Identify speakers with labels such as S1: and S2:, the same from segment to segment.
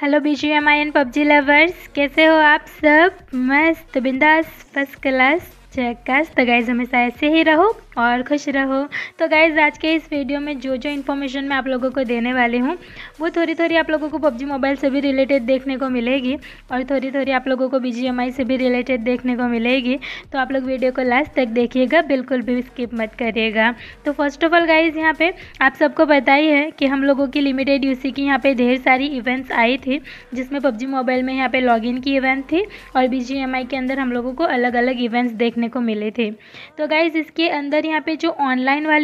S1: Hello BGMI and PUBG lovers, कैसे हो आप सब? मस्त बिंदास फर्स्ट क्लास झक्कास। तो गाइज़ हमेशा ऐसे ही रहो और खुश रहो। तो गाइज़ आज के इस वीडियो में जो इन्फॉर्मेशन मैं आप लोगों को देने वाली हूँ वो थोड़ी आप लोगों को पबजी मोबाइल से भी रिलेटेड देखने को मिलेगी और थोड़ी आप लोगों को BGMI से भी रिलेटेड देखने को मिलेगी। तो आप लोग वीडियो को लास्ट तक देखिएगा, बिल्कुल भी स्किप मत करिएगा। तो फर्स्ट ऑफ ऑल गाइज़ यहाँ पे आप सबको पता ही है कि हम लोगों की लिमिटेड यूसी की यहाँ पे ढेर सारी इवेंट्स आई थी, जिसमें पबजी मोबाइल में यहाँ पे लॉगिन की इवेंट थी और BGMI के अंदर हम लोगों को अलग अलग इवेंट्स देखने को मिले थे। तो गाइज़ इसके अंदर यहाँ पे जो ऑनलाइन वाली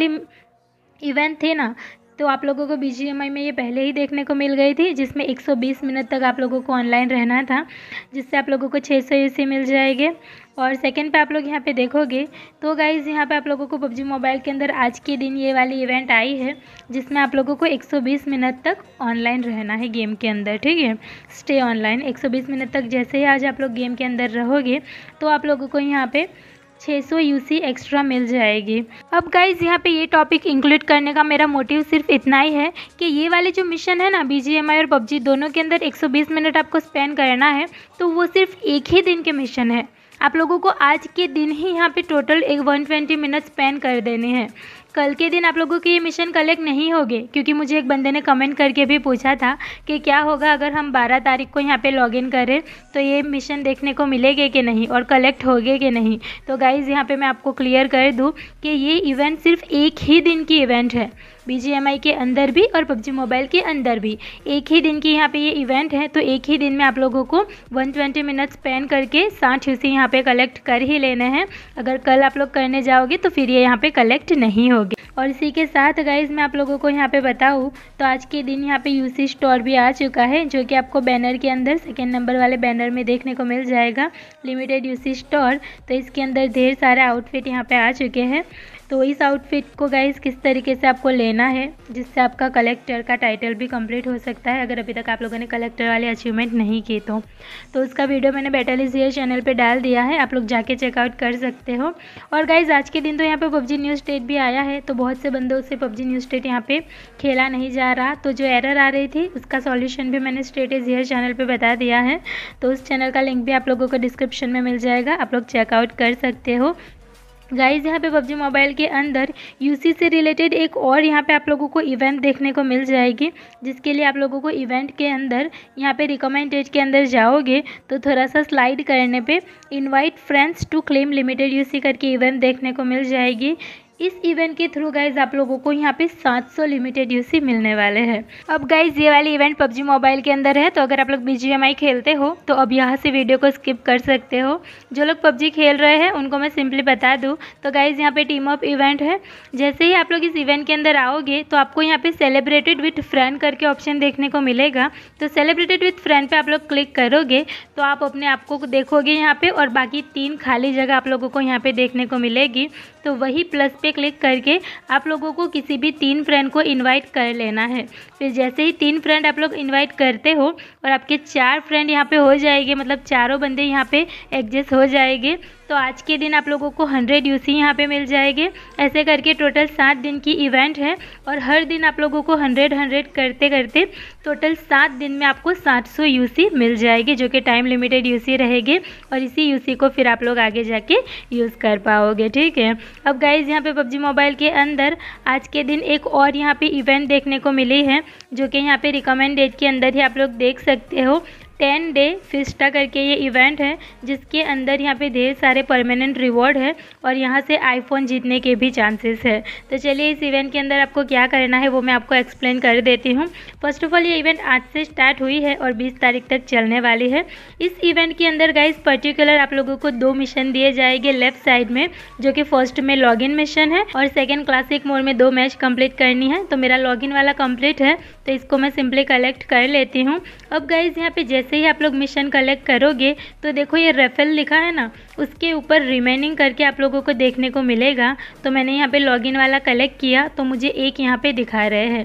S1: इवेंट थे ना, तो आप लोगों को BGMI में ये पहले ही देखने को मिल गई थी, जिसमें 120 मिनट तक आप लोगों को ऑनलाइन रहना था, जिससे आप लोगों को 600 यूसी मिल जाएंगे। और सेकंड पे आप लोग यहाँ पे देखोगे तो गाइज़ यहाँ पे आप लोगों को पबजी मोबाइल के अंदर आज के दिन ये वाली इवेंट आई है, जिसमें आप लोगों को 120 मिनट तक ऑनलाइन रहना है गेम के अंदर। ठीक है, स्टे ऑनलाइन 120 मिनट तक। जैसे ही आज आप लोग गेम के अंदर रहोगे तो आप लोगों को यहाँ पे 600 यूसी एक्स्ट्रा मिल जाएगी। अब गाइज़ यहाँ पे ये टॉपिक इंक्लूड करने का मेरा मोटिव सिर्फ इतना ही है कि ये वाले जो मिशन है ना, BGMI और पबजी दोनों के अंदर 120 मिनट आपको स्पेंड करना है, तो वो सिर्फ एक ही दिन के मिशन है। आप लोगों को आज के दिन ही यहाँ पे टोटल 120 मिनट स्पेंड कर देने हैं। कल के दिन आप लोगों के ये मिशन कलेक्ट नहीं होंगे, क्योंकि मुझे एक बंदे ने कमेंट करके भी पूछा था कि क्या होगा अगर हम 12 तारीख को यहाँ पे लॉगिन करें तो ये मिशन देखने को मिलेंगे कि नहीं और कलेक्ट होंगे कि नहीं। तो गाइज़ यहाँ पे मैं आपको क्लियर कर दूँ कि ये इवेंट सिर्फ एक ही दिन की इवेंट है, BGMI के अंदर भी और पबजी मोबाइल के अंदर भी एक ही दिन की यहाँ पे ये इवेंट है। तो एक ही दिन में आप लोगों को 120 मिनट स्पेंड करके 60 यूसी यहाँ पे कलेक्ट कर ही लेने हैं। अगर कल आप लोग करने जाओगे तो फिर ये यहाँ पे कलेक्ट नहीं होगी। और इसी के साथ गाइज़ मैं आप लोगों को यहाँ पे बताऊँ तो आज के दिन यहाँ पे यूसी स्टोर भी आ चुका है, जो कि आपको बैनर के अंदर सेकेंड नंबर वाले बैनर में देखने को मिल जाएगा, लिमिटेड यूसी स्टोर। तो इसके अंदर ढेर सारे आउटफिट यहाँ पे आ चुके हैं। तो इस आउटफिट को गाइज़ किस तरीके से आपको लेना है जिससे आपका कलेक्टर का टाइटल भी कंप्लीट हो सकता है, अगर अभी तक आप लोगों ने कलेक्टर वाले अचीवमेंट नहीं किए तो उसका वीडियो मैंने बैटल इज हियर चैनल पे डाल दिया है, आप लोग जाके चेकआउट कर सकते हो। और गाइज़ आज के दिन तो यहाँ पे पबजी न्यू स्टेट भी आया है, तो बहुत से बंदों से पबजी न्यू स्टेट यहाँ पे खेला नहीं जा रहा, तो जो एरर आ रही थी उसका सॉल्यूशन भी मैंने स्टेट इज हियर चैनल पर बता दिया है। तो उस चैनल का लिंक भी आप लोगों को डिस्क्रिप्शन में मिल जाएगा, आप लोग चेकआउट कर सकते हो। गाइज़ यहाँ पे पबजी मोबाइल के अंदर यूसी से रिलेटेड एक और यहाँ पे आप लोगों को इवेंट देखने को मिल जाएगी, जिसके लिए आप लोगों को इवेंट के अंदर यहाँ पे रिकमेंडेड के अंदर जाओगे तो थोड़ा सा स्लाइड करने पे invite friends to claim limited UC करके इवेंट देखने को मिल जाएगी। इस इवेंट के थ्रू गाइज़ आप लोगों को यहाँ पे 700 लिमिटेड यूसी मिलने वाले हैं। अब गाइज़ ये वाली इवेंट पबजी मोबाइल के अंदर है, तो अगर आप लोग BGMI खेलते हो तो अब यहाँ से वीडियो को स्किप कर सकते हो। जो लोग पबजी खेल रहे हैं उनको मैं सिंपली बता दूँ तो गाइज़ यहाँ पे टीम अप इवेंट है। जैसे ही आप लोग इस इवेंट के अंदर आओगे तो आपको यहाँ पे सेलिब्रेटेड विथ फ्रेंड करके ऑप्शन देखने को मिलेगा। तो सेलिब्रेटेड विथ फ्रेंड पे आप लोग क्लिक करोगे तो आप अपने आप को देखोगे यहाँ पे, और बाकी 3 खाली जगह आप लोगों को यहाँ पे देखने को मिलेगी। तो वही प्लस पे क्लिक करके आप लोगों को किसी भी 3 फ्रेंड को इनवाइट कर लेना है। फिर जैसे ही 3 फ्रेंड आप लोग इनवाइट करते हो और आपके 4 फ्रेंड यहाँ पे हो जाएंगे, मतलब चारों बंदे यहाँ पे एडजस्ट हो जाएंगे, तो आज के दिन आप लोगों को 100 यूसी यहाँ पे मिल जाएंगे। ऐसे करके टोटल 7 दिन की इवेंट है और हर दिन आप लोगों को 100 करते करते टोटल 7 दिन में आपको 700 यूसी मिल जाएगी, जो कि टाइम लिमिटेड यूसी रहेगी और इसी यूसी को फिर आप लोग आगे जाके यूज़ कर पाओगे। ठीक है, अब गाइज़ यहाँ पे पबजी मोबाइल के अंदर आज के दिन एक और यहाँ पे इवेंट देखने को मिली है, जो कि यहाँ पे रिकमेंडेड के अंदर ही आप लोग देख सकते हो। 10 डे फिस्टा करके ये इवेंट है, जिसके अंदर यहाँ पे ढेर सारे परमानेंट रिवॉर्ड है और यहाँ से आईफोन जीतने के भी चांसेस है। तो चलिए इस इवेंट के अंदर आपको क्या करना है वो मैं आपको एक्सप्लेन कर देती हूँ। फर्स्ट ऑफ ऑल ये इवेंट आज से स्टार्ट हुई है और 20 तारीख तक चलने वाली है। इस इवेंट के अंदर गाइज पर्टिकुलर आप लोगों को 2 मिशन दिए जाएंगे लेफ्ट साइड में, जो कि फर्स्ट में लॉगिन मिशन है और सेकेंड क्लासिक मोड में 2 मैच कंप्लीट करनी है। तो मेरा लॉगिन वाला कंप्लीट है, तो इसको मैं सिंपली कलेक्ट कर लेती हूँ। अब गाइज यहाँ पे जैसे ही आप लोग मिशन कलेक्ट करोगे तो देखो ये रेफल लिखा है ना, उसके ऊपर रिमेनिंग करके आप लोगों को देखने को मिलेगा। तो मैंने यहाँ पे लॉगिन वाला कलेक्ट किया तो मुझे 1 यहाँ पे दिखा रहे हैं।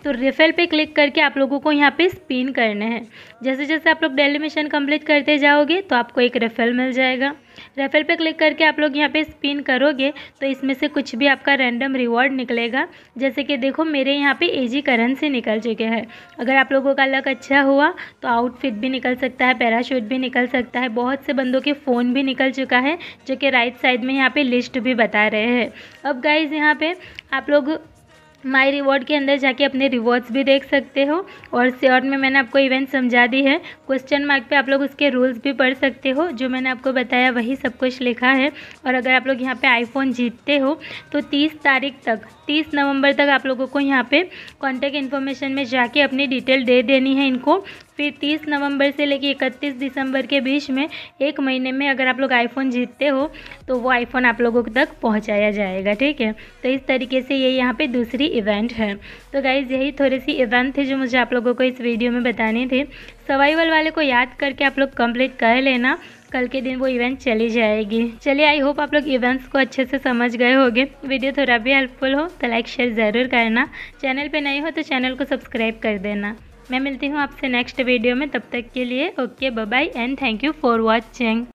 S1: तो रेफर पे क्लिक करके आप लोगों को यहाँ पे स्पिन करने हैं। जैसे जैसे आप लोग डेली मिशन कंप्लीट करते जाओगे तो आपको एक रेफर मिल जाएगा। रेफर पे क्लिक करके आप लोग यहाँ पे स्पिन करोगे तो इसमें से कुछ भी आपका रैंडम रिवॉर्ड निकलेगा। जैसे कि देखो मेरे यहाँ पे एजी करेंसी निकल चुके हैं। अगर आप लोगों का लक अच्छा हुआ तो आउटफिट भी निकल सकता है, पैराशूट भी निकल सकता है, बहुत से बंदों के फ़ोन भी निकल चुका है जो कि राइट साइड में यहाँ पे लिस्ट भी बता रहे हैं। अब गाइज़ यहाँ पे आप लोग माई रिवॉर्ड के अंदर जाके अपने रिवॉर्ड्स भी देख सकते हो और शॉर्ट में मैंने आपको इवेंट समझा दी है। क्वेश्चन मार्क पे आप लोग उसके रूल्स भी पढ़ सकते हो। जो मैंने आपको बताया वही सब कुछ लिखा है। और अगर आप लोग यहाँ पे आईफोन जीतते हो तो 30 नवंबर तक आप लोगों को यहाँ पे कॉन्टैक्ट इन्फॉर्मेशन में जाके अपनी डिटेल दे देनी है इनको। फिर 30 नवंबर से लेके 31 दिसंबर के बीच में 1 महीने में अगर आप लोग आईफोन जीतते हो तो वो आईफोन आप लोगों तक पहुंचाया जाएगा, ठीक है। तो इस तरीके से ये यहाँ पे दूसरी इवेंट है। तो गाइज़ यही थोड़ी सी इवेंट थी जो मुझे आप लोगों को इस वीडियो में बतानी थी। सर्वाइवल वाले को याद करके आप लोग कंप्लीट कर लेना, कल के दिन वो इवेंट चली जाएगी। चलिए आई होप आप लोग इवेंट्स को अच्छे से समझ गए होंगे। वीडियो थोड़ा भी हेल्पफुल हो तो लाइक शेयर ज़रूर करना। चैनल पे नए हो तो चैनल को सब्सक्राइब कर देना। मैं मिलती हूँ आपसे नेक्स्ट वीडियो में, तब तक के लिए okay bye bye and thank you for watching.